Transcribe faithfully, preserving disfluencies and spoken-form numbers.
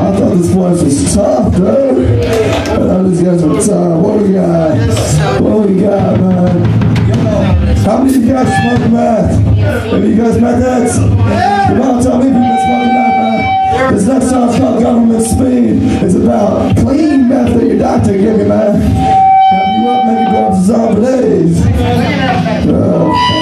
I thought this place was tough, dude. I thought these guys were tough. What we got? What we got, man? How many of you guys smoke meth? Have you guys met that? Come on, tell me if you've been smoking meth, man. This next song's called Government Speed. It's about clean meth that your doctor gave you, man. Help you up, make you go up to zombie days. Oh,